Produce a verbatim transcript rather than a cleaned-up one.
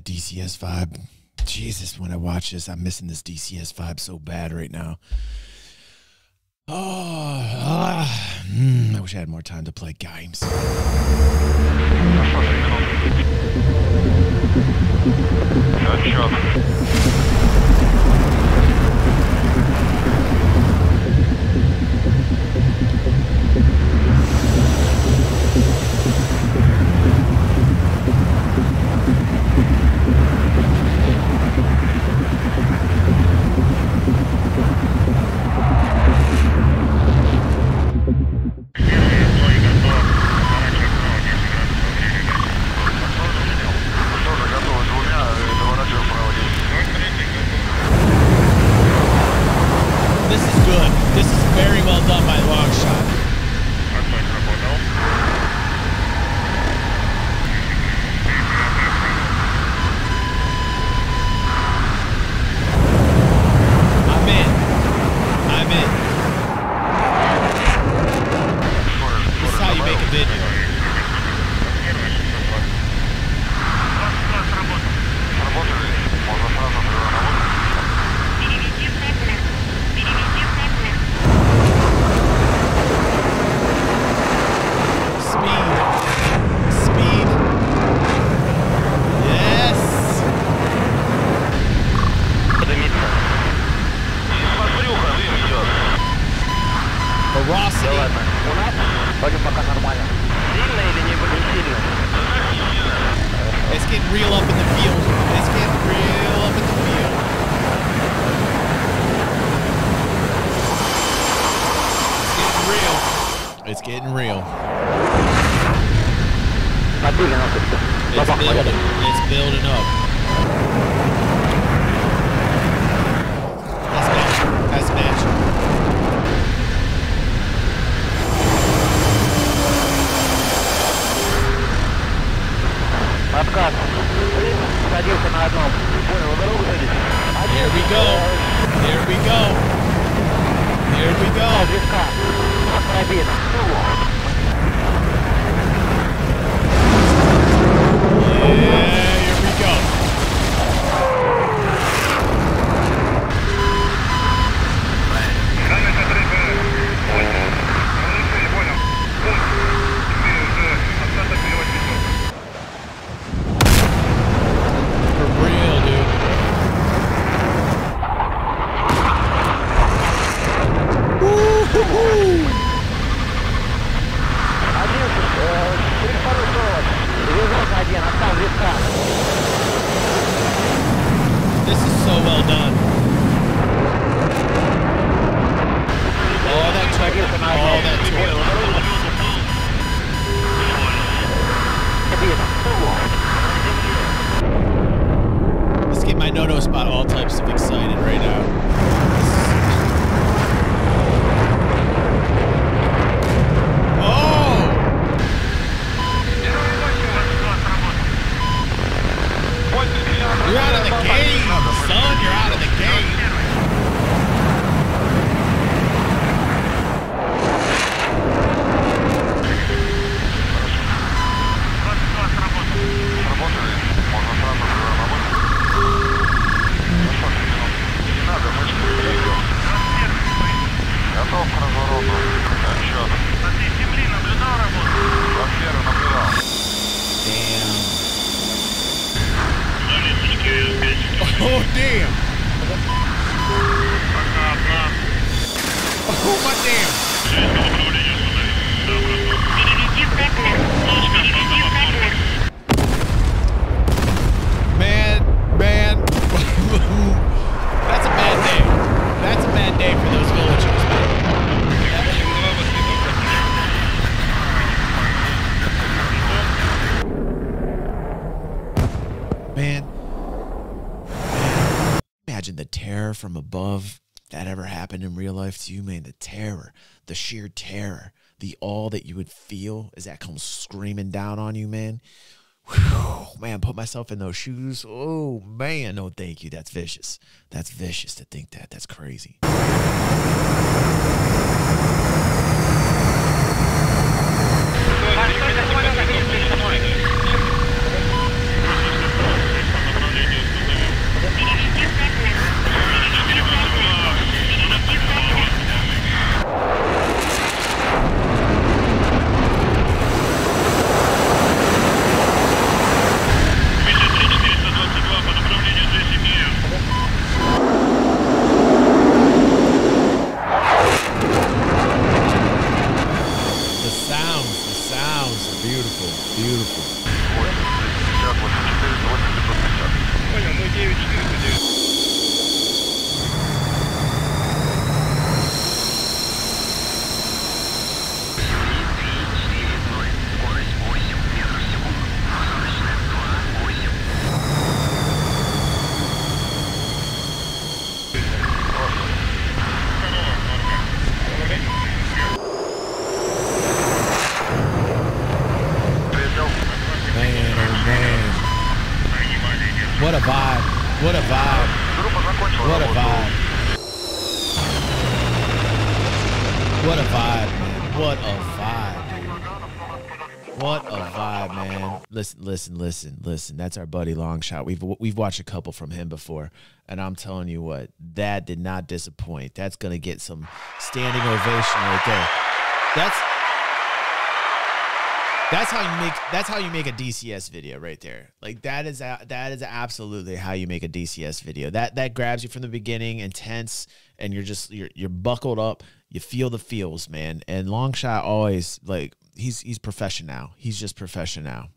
D C S vibe. Jesus, when I watch this, I'm missing this D C S vibe so bad right now. Oh, ah, mm, I wish I had more time to play games. This is good. This is very well done by LongShot. I'm in. I'm in. This is how you make a video. It's getting real up in the field. It's getting real up in the field. It's getting real. It's getting real. It's building. It's building up. That's magic. That's magic. Откат. Садился на одном. Понял, на дорогу садись. Here we go. Here we go. Here we go. Виска. Пробит. Yeah, here we go. This is so well done. All that torque, all that torque. Let's get my no-no spot all types of excited right now. You're out of the game, son. You're out of the game. Oh, damn. Oh, my damn. Man, man. That's a bad day. That's a bad day for those villagers, man. Man. Imagine the terror from above that ever happened in real life to you, man. The terror, the sheer terror, the all that you would feel as that comes screaming down on you, man. Whew, man, put myself in those shoes. Oh, man, no thank you. That's vicious. That's vicious to think that. That's crazy. What a vibe. What a vibe. What a vibe, man. What a vibe, dude. What a vibe, man. Listen, listen, listen, listen. That's our buddy LongShot. We've we've watched a couple from him before, and I'm telling you what, that did not disappoint. That's gonna get some standing ovation right there. That's That's how you make that's how you make a D C S video right there. Like that is a, that is absolutely how you make a D C S video. That that grabs you from the beginning, intense, and you're just you're you're buckled up. You feel the feels, man. And LongShot always, like, he's he's professional. He's just professional.